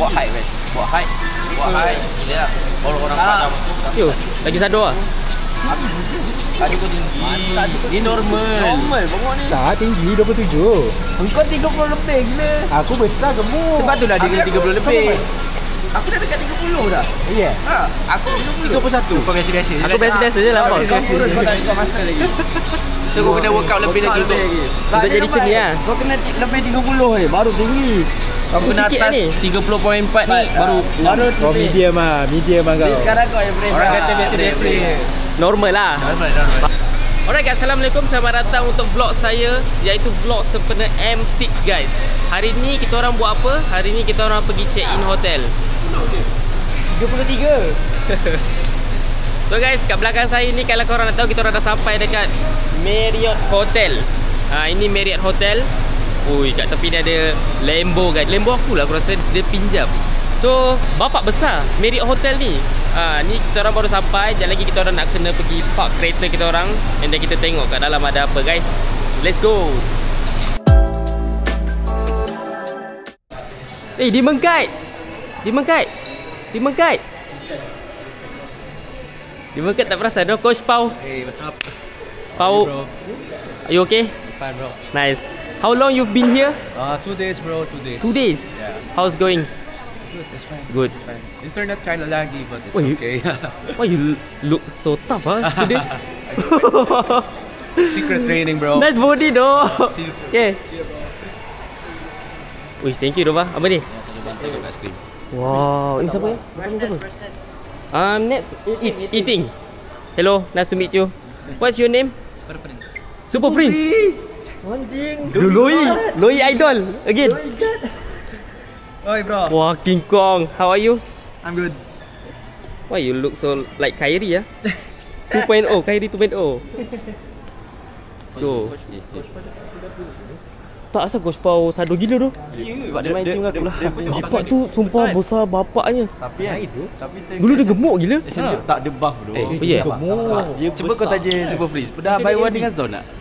Buat hype kan. Buat hype. Gila lah. Orang-orang padam. Yo, lagi sado ah. Tak cukup tinggi. Ini normal. Normal bongok ni. Tak, tinggi 27. Engkau 30 lebih gila. Aku besar gemuk. Sebab tu dah dia kena 30 lebih. Aku dah dekat 30 dah. Ya. Ha, Aku 31. kau biasa-biasa. Aku biasa-biasa je lah bos. Kau kurus kau tak ikut masa lagi. So kau kena workout lebih lagi untuk Untuk jadi macam ni lah. Kau kena lebih 30 baru tinggi. aku kena sikit atas ni. 30.4 ni baru Oh, medium ah, medium ah kau. Ni sekarang kau average. Orang kata biasa-biasa. Normal lah. normal. Alright guys, Assalamualaikum. Selamat datang untuk vlog saya, iaitu vlog sempena M6 guys. Hari ni kita orang buat apa? Hari ni kita orang pergi check in hotel 33. So guys, kat belakang saya ni kalau korang nak tahu, kita orang dah sampai dekat Marriott Hotel. Ini Marriott Hotel. Ui, kat tepi ni ada Lambo guys. Lambo aku lah, aku rasa dia pinjam. So, bapak besar Marriott Hotel ni. Ni kita orang baru sampai. Sekejap lagi kita orang nak kena pergi park kereta kita orang. And then kita tengok kat dalam ada apa guys. Let's go. Di Mengkait. Di Mengkait tak perasan dah. Coach Pau. Hey, what's up? Pau, Bro. are you okay? Fine, bro. Nice. How long you've been here? 2 days, bro. 2 days. 2 days. Yeah. How's going? Good. It's fine. Good. Fine. Internet kind of laggy, but it's Oh, you- okay. Why you look so tough today? Secret training, bro. Nice body though. See you soon. Okay. See you, bro. Wish, thank you Doba. Apa ni? Tengok kat skrin. Wow, ini siapa ya? Nets eating. Hello, nice to meet you. What's your name? Super Prince. Anjing. Loi idol again. Oi, bro. Wah, King Kong. How are you? I'm good. Why you look so like Kyrie ya? 2.0, Kyrie 2.0. Go. Tak asal Coach Pau sado gila tu. Sebab dia main team aku lah. Bapak tu sumpah besar bapaknya. Tapi itu Dulu dia gemuk gila. tak ada buff dulu. Ya. Dia cuba kau tanya Super Freeze. Dah buy one dengan Zon tak?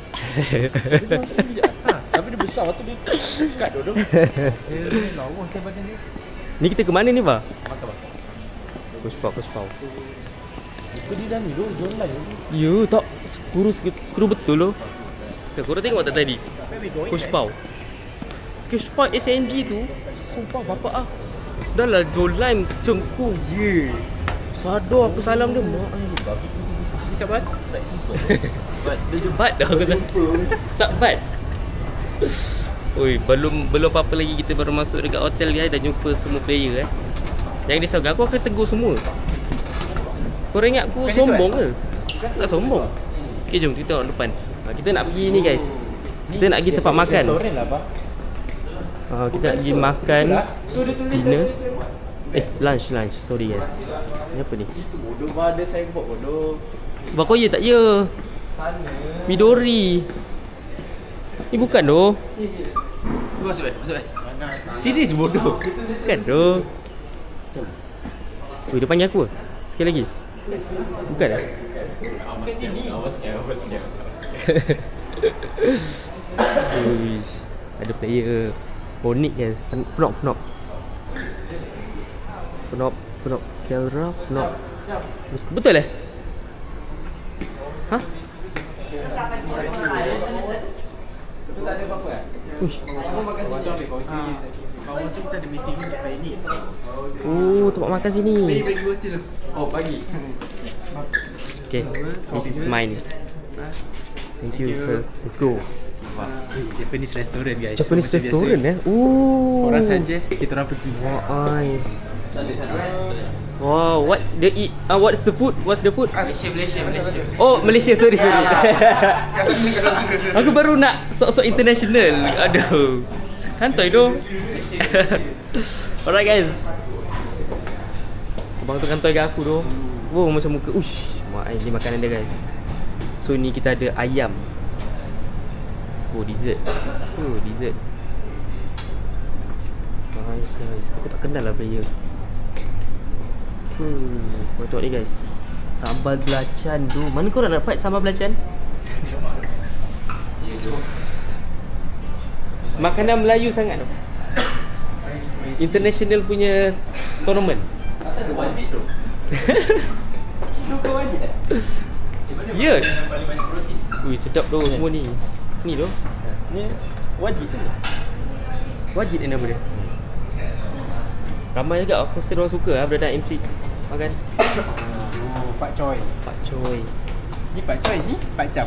Tapi dia besar tu dia kat dulu. Lawa saya badan dia. Ni kita ke mana ni, Pak? Makan apa? Coach Pau. Itu dia dah ni dulu, John Lai. Ya, tak kuru betul loh. Korang tengok tak tadi? Coach Pau SNG tu sumpah bapak dah lah Jolan cengkung. Sado aku salam dia mak ai. Siapa? Sebat dah aku rasa. Sabat. Oi, belum apa-apa lagi, kita baru masuk dekat hotel guys, dah jumpa semua player Jangan risaukan, aku akan tegur semua. Korang ingat aku sombong ke? Tak sombong. Okay, jom kita tengok depan. Kita nak pergi ni guys. Kita nak pergi tempat makan. Restoran lah, Pak. Kita nak pergi makan dinner. Lunch. Sorry guys. Ni apa ni? Bodoh ada signboard bodoh. Bakau ya tak ya? Midori. Ni bukan doh. Masuk. Serius bodoh. Bukan doh. Weh, dia panggil aku. Sekali lagi. Bukan dah. Bukan sini. Awas scam. Uish, ada player Phoenix kan. Fnop Kelra Fnop. Betul Hah? Kita tak ada apa-apa kan? Uish. Semua makan sini. Kawan tu kita ada meeting ni kat ini. Oh, tempat makan sini. Bagi bocil. Oh, pagi. Okay, this is mine. Thank you sir. Let's go. Japanese restaurant guys. Japanese So, macam restaurant biasa. Oh. Orang suggest kita orang pergi. Wah, wow, what's the eat? What's the food? Malaysia. Oh, Malaysia, sorry. Aku baru nak sok-sok international. Aduh. Kantoi doh. Alright guys. Abang tu kantoi ke aku doh. Wow, macam muka. Ush, mak ni makanan dia guys. So ni kita ada ayam. Oh, dessert. Nice. Aku tak kenal lah player. Kau tengok ni guys. Sambal belacan tu. Mana korang dapat sambal belacan? Makanan Melayu sangat tu. international punya tournament. Asal ada wajib tu? Kau wajib tak? Ya. Paling banyak protein. Ui, sedap tu semua ni. Ni tu. Ni wajib tu. Wajib dia nama dia. Ramai juga aku rasa orang suka lah budak MC makan. Oh, Pak Choi. Pak Choi. Ni Pak Choi ni Pak Cham.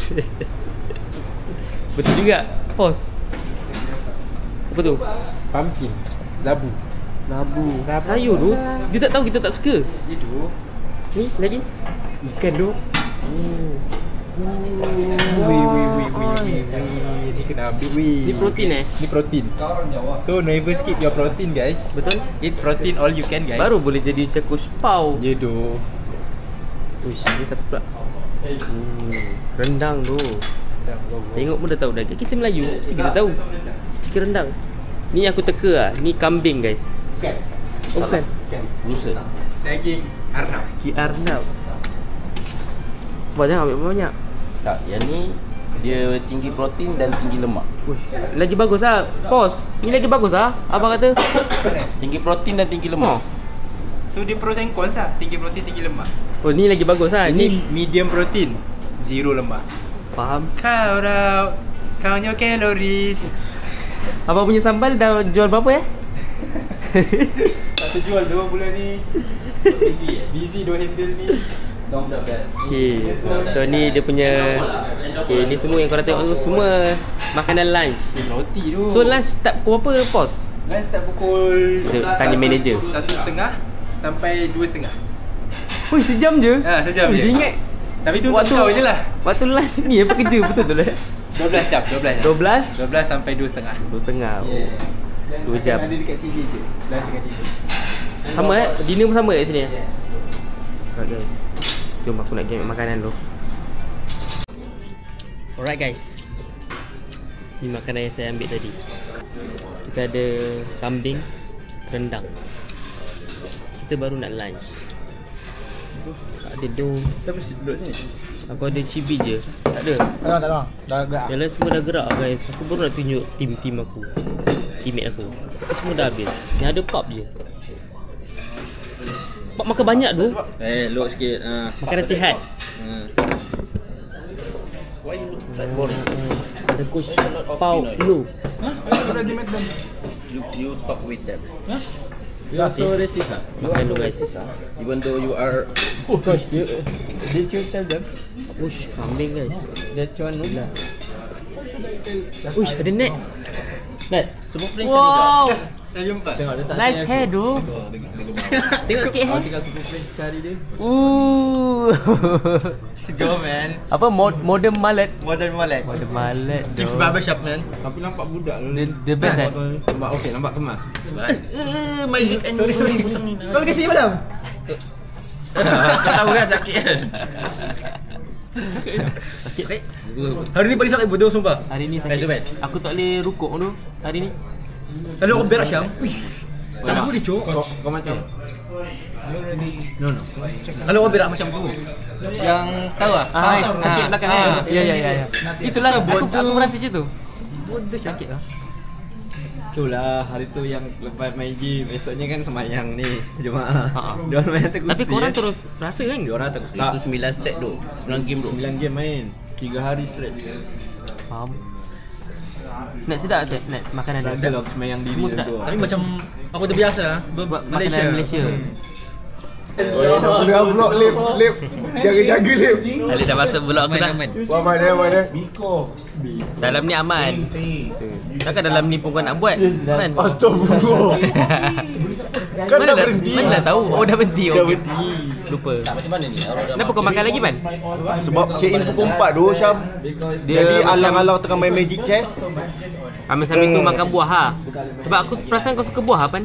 Betul juga. Pause. Apa tu? Pumpkin. Labu. Labu. Sayur tu. Dia tak tahu kita tak suka. Dia tu Ni lagi. ikan tu. Wih. Ni kena ambil wih. Ni protein Ni protein. So never skip your protein guys. Betul? Eat protein all you can guys. Baru boleh jadi cekus pau. Ya tu. Uish, ni siapa pula? Rendang tu. Tengok pun dah tahu dah. Kita Melayu, mesti kita tahu. Chicken rendang. Ni aku teka lah. Ni kambing guys. Bukan. Oh, bukan. Rusa. Daging arnab. Arnab. Wah, jangan ambil banyak. Tak, yang ni dia tinggi protein dan tinggi lemak. Uish, lagi bagus lah. Pause. Ni lagi bagus lah. Abang kata. Tinggi protein dan tinggi lemak. So dia pros and cons lah. Tinggi protein, tinggi lemak. Oh, ni lagi bagus lah. Ini Ni medium protein, zero lemak. faham. Kau dah count your calories. Abang punya sambal dah jual berapa Tak terjual 2 bulan ni. Busy do handle ni. Okay. So ni dia punya. Okay, ni semua yang korang tengok tu semua makanan lunch. Roti tu. So lunch tak pukul berapa? Pause. lunch start pukul Kita tanya manager. 1:30 sampai 2:30. Oi, sejam je? Sejam je. Dia ingat Tapi tu untuk kau je lah. waktu lunch ni apa kerja betul tu lah. 12 jam. 12 sampai 2:30. 2.5. Yeah. 2 jam. Ada dekat sini je. Lunch dengan dinner. Sama dinner pun sama kat sini. Alright guys. Jom aku nak ambil makanan dulu. Alright guys. Ni makanan yang saya ambil tadi. Kita ada kambing, rendang. Kita baru nak lunch. Tak ada dong. Siapa duduk sini? Aku ada cibi je. Tak ada. Tak ada. Dah gerak. Yang lain semua dah gerak guys. Aku baru nak tunjuk tim aku. Teammate aku. Tapi semua dah habis. Yang ada pub je. Pub makan banyak tu. Look sikit. Makanan sihat. Why you look like boring? Ada coach Pau lu. You talk with them. You are so racist. Makan dulu guys. Even though you are Did you tell them? Ush, kambing guys. That one no? Ush, ada nets. Net. semua friends Wow. Dah jumpa. Tengok dia tak Nice hair tu. Tengok sikit hair. Tinggal super friends cari dia. Go man. Apa modern mallet. Modern wallet. Modern mallet. Kids barbershop man. Tapi nampak budak tu. The best eh. Nampak okey, nampak kemas. My lip and sorry. Kau lagi sini malam? Kau tahu kan sakit kan? Sakit. Hari ni paling sakit bodoh sumpah. Hari ni sakit. Aku tak boleh rukuk tu hari ni. Kalau kau berak Syam. Tak Berak. boleh cok. Kau macam No. Kalau kau berak macam tu. Yang tahu ah? Sakit belakang ya. Ya. Itulah aku merasa macam tu. Bodoh Sakit lah. Itulah hari tu yang lepas main game. Esoknya kan semayang ni jemaah. Dia orang main terus. Tapi korang terus rasa kan? Dia orang terus. Itu 9 set tu. 9 game tu. 9 game main. 3 hari straight. Faham. Nak sedap tak? Nak makanan dia? Ada lah semayang diri Semua sedap. tu. Tapi macam aku terbiasa Buat Malaysia. makanan Malaysia. Boleh vlog lip. Jaga-jaga lip. Khalid dah masuk vlog aku dah. Wah mana? Dalam ni aman. Takkan dalam ni pun kau nak buat kan? Astagfirullah. Kan dah berhenti. Mana dah tahu? Oh dah berhenti. Dah Okey. berhenti. Lupa. Macam mana ni? Kenapa kau makan lagi Man? Sebab check in pukul 4 tu Syam. Dia Jadi macam- alang-alang tengah main Magic Chess. Sambil tu makan buah ha. Sebab aku perasan kau suka buah Pan.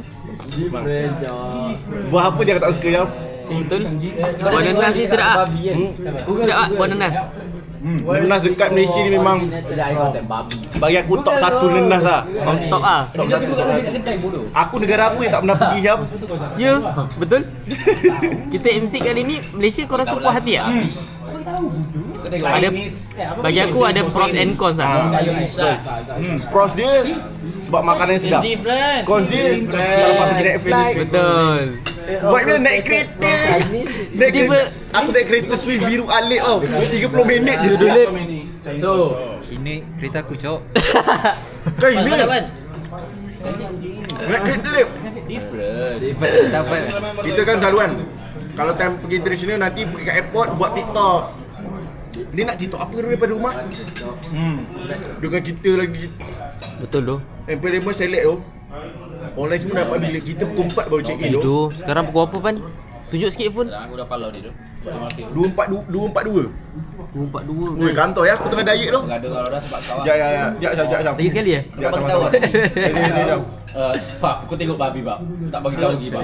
Buah apa dia tak suka Syam? Betul? Buah nanas ni sedap ah. Sedap ah buah nanas. Nenas dekat Malaysia ni memang bagi aku top 1 nenas lah. Top ah. Top 1 top 1. Aku negara apa yang tak pernah pergi Syam? Ya, betul. Kita MC kali ni Malaysia kau rasa puas hati ah? Ada, bagi aku ada pros and cons lah. Pros dia sebab makanan sedap. Cons dia kalau dapat pergi naik flight. Betul. Vibe dia naik kereta. Naik kereta. Aku naik kereta Swift biru Alip tau. 30 minit je siap. Ini kereta aku, Cok. Kau ini naik kereta Lip. Kita kan selalu kan, kalau time pergi international nanti pergi kat airport buat TikTok. Dia nak TikTok apa daripada rumah? Dengan kita lagi. Betul tu. Employment select tu. Online semua dapat bila kita pukul 4 baru check in tu. Itu sekarang pukul apa Pan? Tunjuk sikit phone. Aku dah palau dia tu. 242. 242. Weh, kantor ya, aku tengah diet tu. Berada kalau dah sebab kawan. Jap. Lagi sekali ya? Jap, sama-sama. Jap. Pak, aku tengok babi, Pak. Tak bagi tahu lagi, Pak.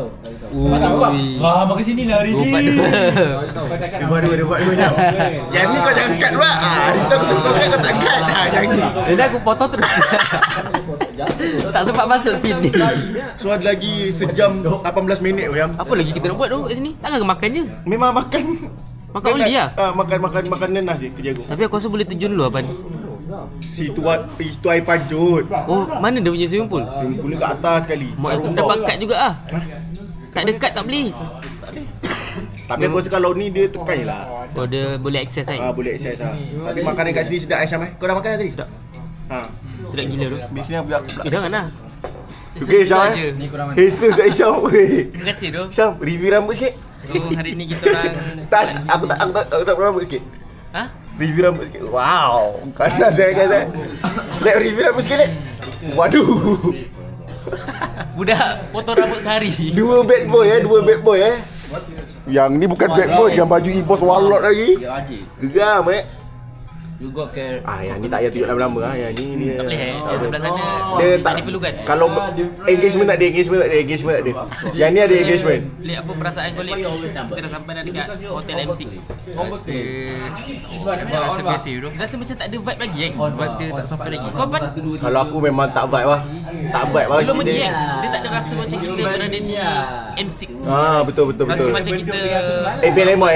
Ui. Makan sini lah hari ni. 242. Dia buat dua jam. Yang ni kau jangan cut pula. Hari tu aku suruh kau cut, kau tak cut. Yang ni. Dah aku potong terus. Tak sempat masuk sini. So ada lagi sejam 18 minit tu yang. Apa lagi kita nak buat tu kat sini? Takkan ke makan je? Memang makan. Makan only lah. Makan nenas je kerja aku. Tapi aku rasa boleh terjun dulu Pan. Situ air pancut. Oh, mana dia punya swimming pool? Swimming pool kat atas sekali. Mak dapat kad juga ah. Kad dekat tak boleh. Tapi aku rasa kalau ni dia tekan je lah. Oh, dia boleh akses kan? Boleh akses lah. Tapi makanan kat sini sedap Aisyam Kau dah makan dah tadi? Sedap. Ha. Sedap gila tu. Di sini aku pula. Janganlah. Okay Syam je. Jesus Aisyam. Terima kasih tu. Syam, review rambut sikit. So hari ni kita orang Aku tak rambut sikit. Ha? Review rambut sikit. Wow. Kanan saya kata. Let review rambut sikit, Lek. Waduh. Budak potong rambut sehari. Dua bad boy. Yang ni bukan bad boy, yang baju impos wallet lagi. Geram Juga care. yang ni tak payah tunjuk lama-lama Yang ni Tak boleh yang sebelah sana dia tak diperlukan. Kalau engagement tak ada. Yang ni ada engagement. Lek, apa perasaan kau Lek? Kita dah sampai dah dekat Hotel M6. Rasa biasa tu. Rasa macam tak ada vibe lagi kan? Vibe dia tak sampai lagi. Kau Pan? Kalau aku memang tak vibe lah. Tak vibe lah. Belum lagi kan? Dia tak ada rasa macam kita berada di M6. Betul. Rasa macam kita ABL Moy.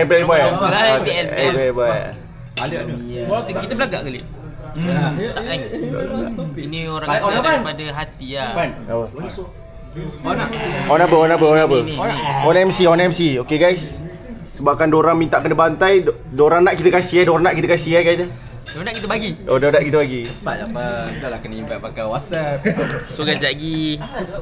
kita belagak ke Lek? Tak kan? Ini orang kata daripada hati lah. On MC. Okay guys. Sebabkan dorang minta kena bantai, dorang nak kita kasih guys. Dia nak kita bagi. Dah nak kita bagi. Dah lah kena invite pakai WhatsApp. So guys, lagi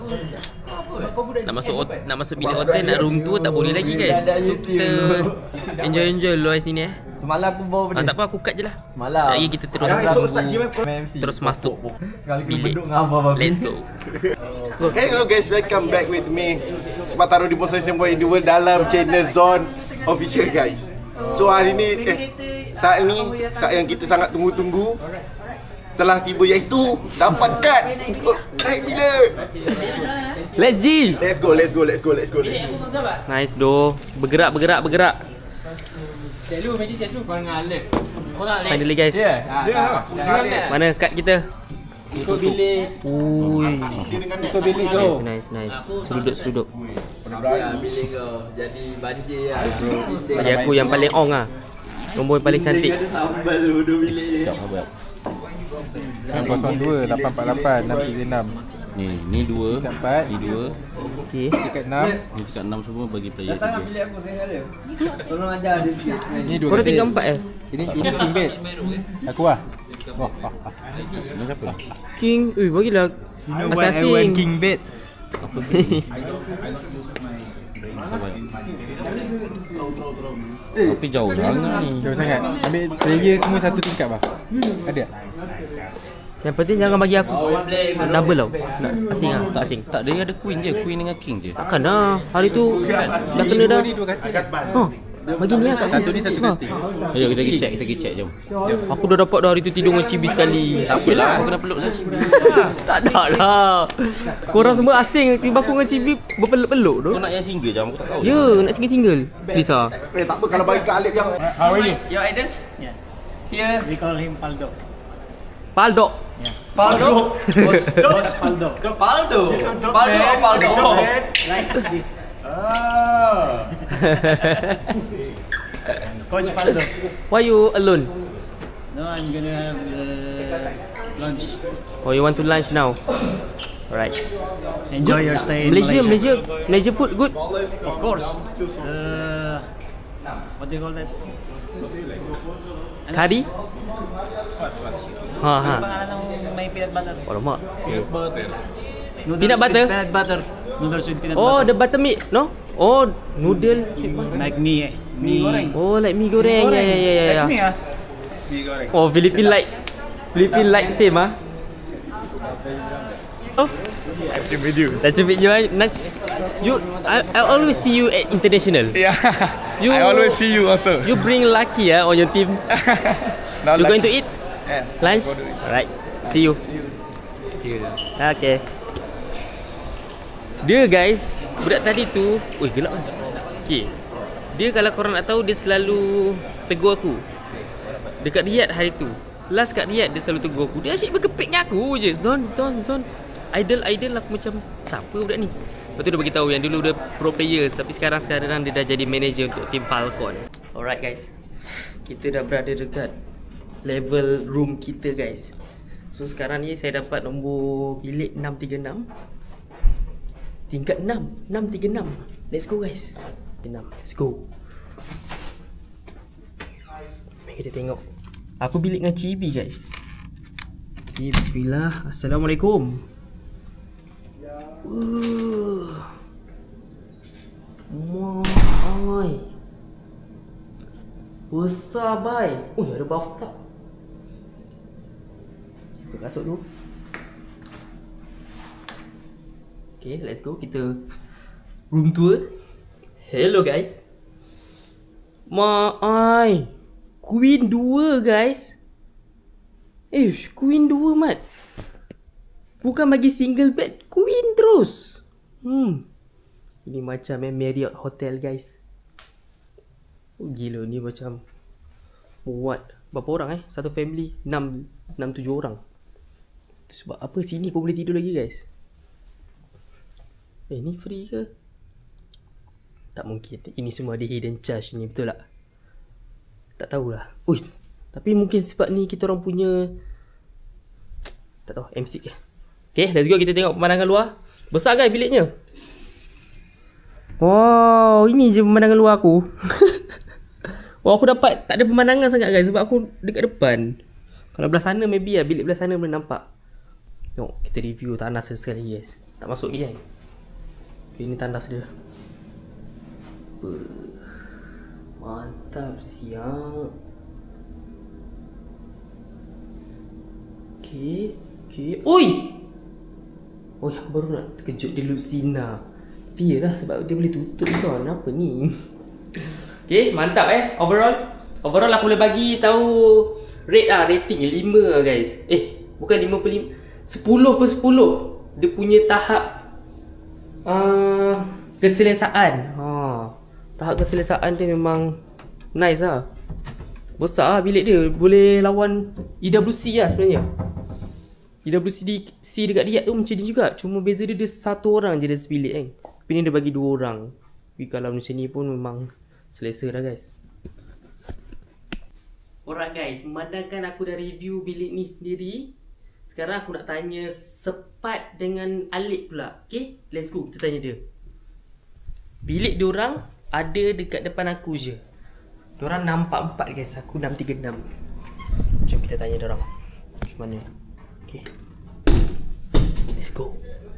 nak masuk bilik hotel, nak room tour tak boleh lagi guys. So kita enjoy luar sini Semalam aku bawa benda. tak apa, aku cut je lah. Semalam. Lagi kita terus masuk bilik. Let's go. Hey hello guys, welcome back with me Sebataro di Possession Boy Duel dalam channel Zone Official guys. So hari ni saat yang kita sangat tunggu-tunggu telah tiba, iaitu dapat kad. Naik bila? Let's go. Nice doh. Bergerak. Cikgu, meja cikgu kau dengan Alif. Finally guys. Mana kad kita? Ikut bilik. Ui. Ikut bilik kau. Nice. Sudut. Bilik kau. Jadi banjir lah. Bagi aku yang paling ong lah. Nombor yang paling cantik. Sambal dua bilik. 02 848 636. Ni 2. Ni 2. Okey. Dekat 6. Ni dekat 6 semua bagi player 3. Tolong ajar dia. Ini 2. Korang 3 4 Ini king bed. Aku lah. Ni siapa? King. Bagilah. Assassin. king bed. Apa Tapi jauh sangat ni. Jauh sangat. Ambil player semua satu tingkat bah. Ada? Yang penting jangan bagi aku double tau. Asing lah, tak asing. Tak, dia ada queen je, queen dengan king je. Takkan lah. Hari tu dah kena dah. Bagi ni lah kat Satu ni satu katil. Jom kita pergi check jom. Aku dah dapat dah hari tu tidur dengan Cibi sekali. Tak apalah, aku kena peluk dengan Cibi. Tak nak lah. Korang semua asing. Tiba aku dengan Cibi berpeluk-peluk tu. Kau nak yang single je, aku tak tahu. Ya, nak single-single. Lisa. Tak apa kalau bagi kat Alif yang How are you? Your idol? Yeah. Here. We call him Paldo. Paldo. Boss Paldo. Paldo. Like this. Coach Paldo. Why you alone? No, I'm gonna have lunch. Oh, you want to lunch now? Alright. Enjoy your stay in Malaysia. Malaysia food good? Of course. What do you call that? Curry? Ha. Pangalan ng may peanut butter. Alamak. Noodles Peanut butter? With peanut butter. Noodles with peanut Oh, butter. the buttermilk, no? Oh, noodle. Like me. Oh, like mee goreng. Yeah. Like me Mee goreng. Oh, Philippine like same ah. Oh, Nice to meet you. that's a bit you. Nice. I always see you at international. Yeah. You- I always see you also. You bring lucky on your team. Now You like- going to eat Yeah. lunch? Go to eat. Alright. See you. See you. Okay. Dia guys, budak tadi tu, oi gelap kan? Okay. Dia kalau korang nak tahu, dia selalu tegur aku. Dekat Riyadh hari tu. Last kat Riyadh dia selalu tegur aku. Dia asyik berkepik dengan aku je. Zon. Idol aku macam siapa budak ni? Lepas tu dia beritahu yang dulu dia pro player, tapi sekarang dia dah jadi manager untuk tim Falcon. Alright guys. Kita dah berada dekat level room kita guys. So sekarang ni saya dapat nombor bilik 636. Tingkat 6, 636. Let's go guys. 6, let's go. Mari kita tengok. Aku bilik dengan Cibi guys. Okay, bismillah. Assalamualaikum. Mai. Besar bai. Oh, ada bathtub. Kita kasut dulu. Okay, let's go. Kita room tour. Hello guys. Mai. Queen 2 guys. Queen 2 mat. Bukan bagi single bed, queen terus. Ini macam Marriott Hotel guys. Oh, gila ni macam muat. Berapa orang satu family 6-7 orang. Sebab apa sini pun boleh tidur lagi guys. Ni free ke? Tak mungkin. Ini semua ada hidden charge ni, betul tak? Tak tahulah. Ui, tapi mungkin sebab ni kita orang punya, tak tahu, MC ke. Okay, let's go, kita tengok pemandangan luar. Besar kan biliknya? Wow, ini je pemandangan luar aku. Wow, aku dapat tak ada pemandangan sangat guys, sebab aku dekat depan. Kalau belah sana maybe bilik belah sana boleh nampak. Tengok, kita review tandas sekali guys. Tak masuk lagi kan? Ini tandas dia. Mantap siap. Okay. Oi! Oh, baru nak terkejut dia Lucina. Tapi yelah sebab dia boleh tutup kan. Apa ni? Okay, mantap Overall aku boleh bagi tahu rate rating 5 guys. Bukan 5/5. 10/10. Dia punya tahap keselesaan. Tahap keselesaan dia memang nice lah. Besar bilik dia. Boleh lawan EWC lah sebenarnya. EWC dekat Riyadh tu macam ni juga. Cuma beza dia satu orang je dia sebilik kan. Tapi ni dia bagi 2 orang. Tapi kalau macam ni pun memang selesa dah guys. Alright guys, memandangkan aku dah review bilik ni sendiri, sekarang aku nak tanya Sepat dengan Alip pula. Okay, let's go, kita tanya dia. Bilik diorang ada dekat depan aku je. Diorang 644 guys, aku 636. Jom kita tanya diorang macam mana. Okay, let's go.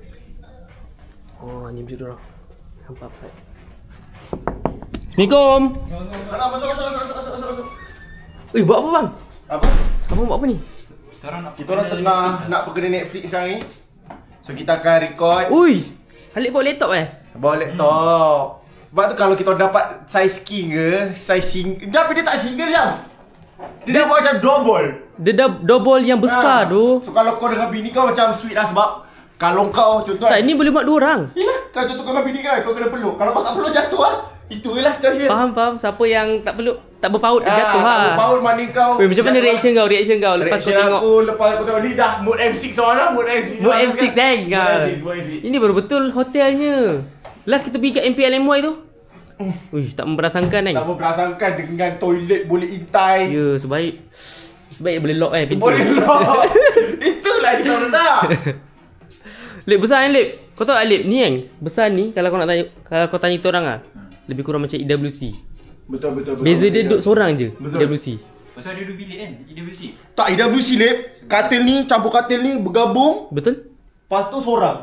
Oh, ni bilik diorang 644. Assalamualaikum. Masuk. Buat apa bang? Apa? Abang buat apa ni? Kita orang tengah nak pergi Netflix sekarang ni. So kita akan record. Ui, Alip bawa laptop Bawa laptop. Sebab tu kalau kita dapat size king ke, size single. Tapi dia tak single jam. Dia buat macam double. Dia double yang besar tu. So kalau kau dengan bini kau macam sweet lah sebab kalau kau contoh Tak, ini boleh buat 2 orang. Yelah, kalau contoh kau dengan bini kau, kau kena peluk. Kalau kau tak peluk jatuh lah. Itulah cara. Faham. Siapa yang tak peluk, tak berpaut dia jatuh Tak lah. berpaut mana kau. Weh, macam mana reaction kau? Lepas reaction kau tengok aku lepas aku tengok ni dah mood M6 seorang dah. Mood M6 kan? Mood M6. Ini baru betul hotelnya. Last kita pergi kat MPLMY tu, Wih, tak memperasangkan kan? Tak memperasangkan dengan toilet boleh intai. Ya, sebaik boleh lock pintu. Boleh lock. Itulah kita nak. Lip besar kan Lip? Kau tahu tak Lip? Ni kan besar ni kalau kau nak tanya, kalau kau tanya kita orang lebih kurang macam EWC. Betul. Beza dia duduk seorang je. Betul. EWC. Pasal dia duduk bilik kan? EWC. Tak EWC Lip. Katil ni campur katil ni bergabung. Betul? Lepas tu seorang.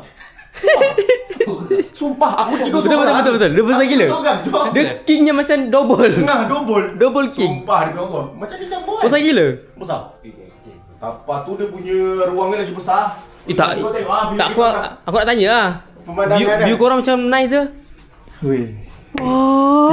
Sumpah aku tidur Betul. seorang. Dia besar Aku gila. seorang. Dia kingnya macam double. Double king. Sumpah demi Allah. Macam ni campur kan? Besar gila. Besar. Lepas tu dia punya ruangan lagi besar. Tak. Kau tengok, view Tak kita aku nak tanya lah. pemandangan View korang macam nice je. Weh. Oh.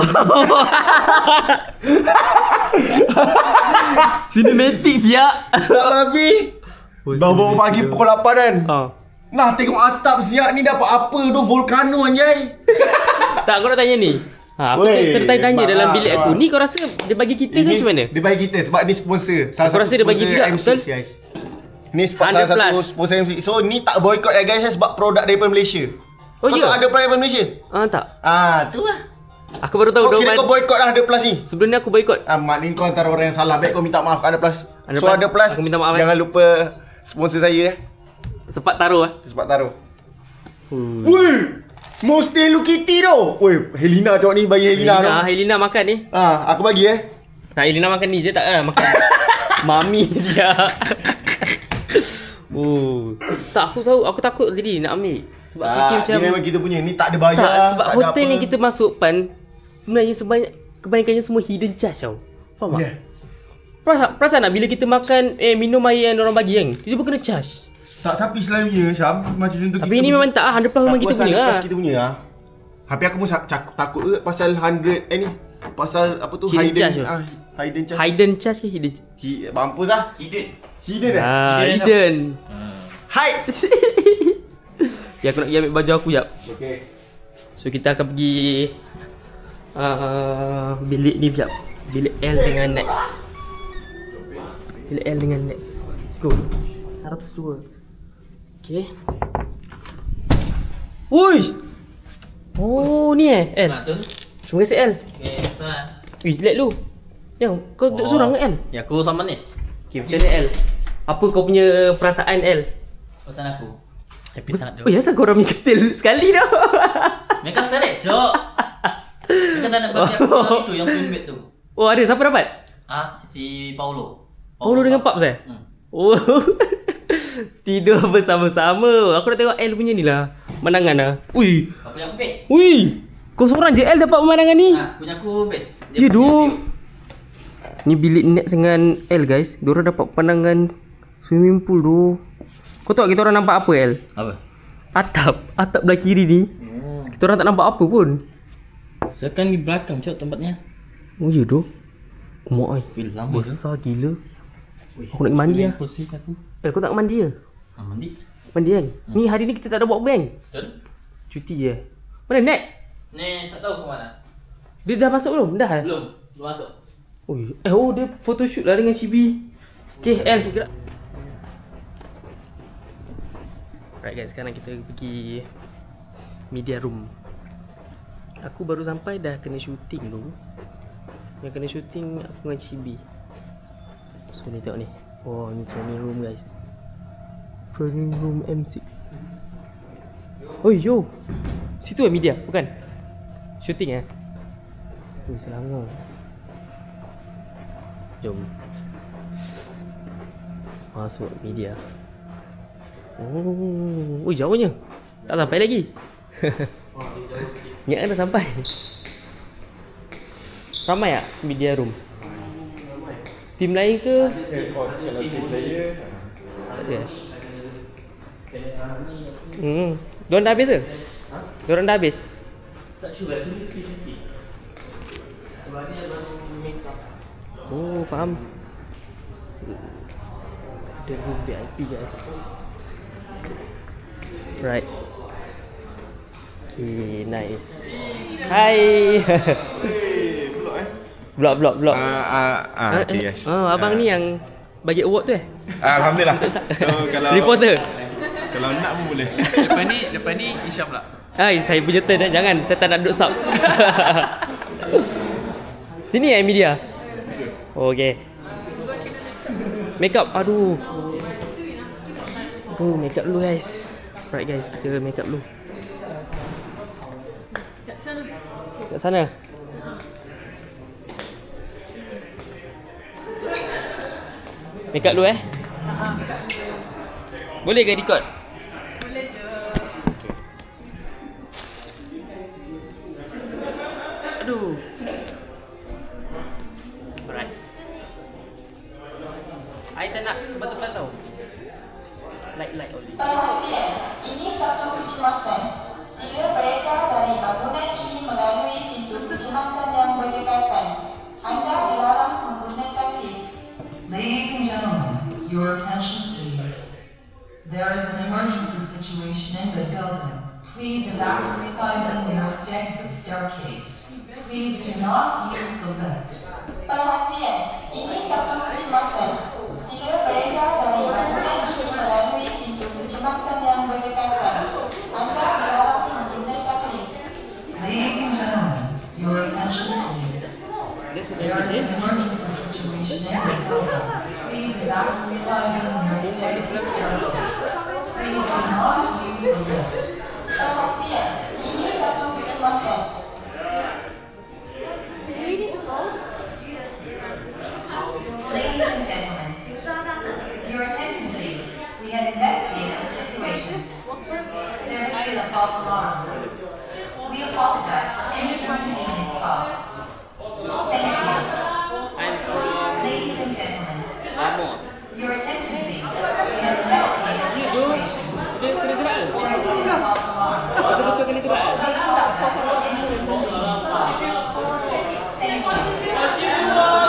Cinematic siap. Tak babi. Baru pagi pukul 8 kan. Nah tengok atap siap ni dapat apa tu, volcano anjay. Tak, aku nak tanya ni. Aku tertanya dalam bilik aku. Ni kau rasa dia bagi kita ke macam mana? Dia bagi kita sebab ni sponsor. Aku rasa dia bagi juga, M6 betul? guys. Ni salah satu sponsor M6. So ni tak boycott guys sebab produk daripada Malaysia. Oh, kau ya? tahu ada produk daripada Malaysia? Tak. Tu lah. Aku baru tahu. Kau kira kau boycott lah Ada Plus ni? Sebelum ni aku boycott. Mak ni kau antara orang yang salah. Baik kau minta maaf kat Ada Plus. So Plus, Ada Plus, aku minta maaf, jangan lupa sponsor saya. Sepat taruh Sebab taruh. Woi, Mesti Hello Kitty tu. Woi, Helena tengok ni, bagi Helena tu. Helena makan ni. Aku bagi Tak, Helena makan ni je tak lah makan. Mami je. Tak, aku takut tadi nak ambil. Sebab fikir macam ni memang kita punya. Ni tak ada bayar. Tak, sebab tak hotel ada yang kita masuk sebenarnya kebanyakannya semua hidden charge tau. Faham tak? Perasan tak bila kita makan minum air yang orang bagi kan, tiba-tiba kena charge. Tak, tapi selalunya Syam macam contoh Tapi ini memang tak 100% memang kita punya lah. Kita punya lah. Tapi aku pun takut ke pasal 100 ni. Pasal apa tu, hidden charge. Hidden charge. Hidden charge ke hidden? Mampus lah. Hidden Hidden. Hide. Ya, aku nak pergi ambil baju aku jap. Okay. So kita akan pergi bilik ni sekejap. Bilik L dengan Nex. Bilik L dengan Nex. Let's go. 102. Okay. Ui. Oh ni L. Terima kasih L. Okay, sana. Let lu. Yang kau duduk seorang L. Ya, aku sama Nis. Okay, macam mana L? Apa kau punya perasaan L? Pesan aku. Happy sangat tu. Oh, ya, asal korang punya ketil sekali dah. Mereka select, Cok. Mereka tak nak bagi aku itu yang twin bed tu. Oh, ada siapa dapat? Si Paulo. Paulo dengan Pap saya? Oh. Tidur bersama-sama. Aku nak tengok L punya ni lah. Pemandangan lah. Ui. Kau punya aku best. Ui. Kau seorang je L dapat pemandangan ni. Punya aku best. Ya doh. Ni bilik Nex dengan L guys. Diorang dapat pandangan swimming pool doh. Kau tahu kita orang nampak apa L? Apa? Atap belah kiri ni. Kita orang tak nampak apa pun. Sekan di belakang, Cok, tempatnya. Oh ya doh. Kumak ai. Lama tu. Besar gila. Aku nak mandi lah. Kursi aku. Kau tak mandi ke? Mandi. Mandi kan? Ni hari ni kita tak ada buat bank. Betul? Cuti je. Mana Nex? Ni tak tahu ke mana. Dia dah masuk belum? Dah? Belum masuk. Oh dia photoshoot lah dengan Chibi. Okay, L gerak. Right guys, sekarang kita pergi media room. Aku baru sampai dah kena shooting dulu. Yang kena shooting aku dengan Chibi. So ni tengok ni. Oh, ni training room guys. Training room M6. Oh yo. Situ media, bukan? Shooting Selangor. Jom masuk media. Oh, jauhnya. Tak sampai lagi. Ingat dah sampai. Ramai tak media room? Tim lain ke? Kalau tim player Tak ada. Diorang dah habis ke? Diorang dah habis? Tak sure, sini sikit shooting. Sebab ni baru make up. Oh, faham. Ada room VIP guys. Right. Okay, nice. Hai. Vlog. okay guys. Abang ni yang bagi award tu Alhamdulillah. So kalau reporter. Kalau nak pun boleh. Lepas ni Isyam pula. Hai, saya punya turn jangan. Saya tak nak duduk sub. Sini media. Oh, okay. Makeup. Aduh, makeup dulu guys. Alright guys, kita makeup dulu. Kat sana. Makeup dulu Boleh ke record? Boleh je. Aduh. Alright. I tak nak tebal-tebal tau. Light only. Perhatian, ini satu kecemasan. Sila mereka dari bangunan ini melalui pintu kecemasan yang berdekatan. Anda dilarang menggunakan lift. Ladies and gentlemen, your attention please. There is an emergency situation in the building. Please evacuate by the nearest exit staircase. Please do not use the lift. Perhatian, ini satu kecemasan. Sila mereka dari bangunan ini melalui pintu kecemasan yang berdekatan. Anda dilarang menggunakan lift. Ladies and gentlemen, your attention please. There is an emergency situation in the building. Please evacuate by the nearest exit staircase. Please do not use the lift. Perhatian, ini satu kecemasan. Ladies and gentlemen, your attention please. We have investigated the situation. There has been a false alarm. We apologize for any inconvenience caused. Thank you. I'm from Ladies and gentlemen, Amor. your attention please. We have investigated the situation. Kena tebal. There has been a false alarm. Betul-betul kena tebal. We apologize for any inconvenience caused. Thank you.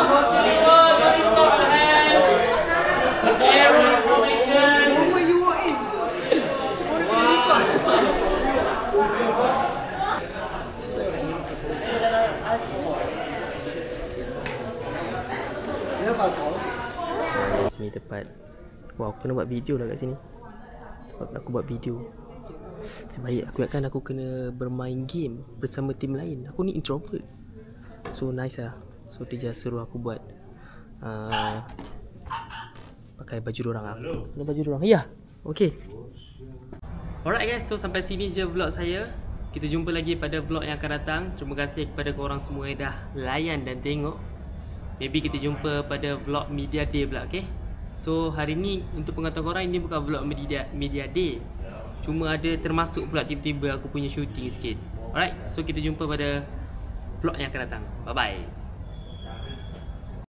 Sini tempat. Wah, aku kena buat video lah kat sini. Sebab aku buat video. Sebaik aku ingatkan aku kena bermain game bersama tim lain. Aku ni introvert. So nice lah. So dia just suruh aku buat pakai baju dorang lah. Kena baju dorang. Ya. Okay. Alright guys, so sampai sini je vlog saya. Kita jumpa lagi pada vlog yang akan datang. Terima kasih kepada korang semua yang dah layan dan tengok. Maybe kita jumpa pada vlog media day pula, okay? So hari ni untuk pengetahuan korang, ini bukan vlog media day. Cuma ada termasuk pula tiba-tiba aku punya shooting sikit. Alright, so kita jumpa pada vlog yang akan datang. Bye bye.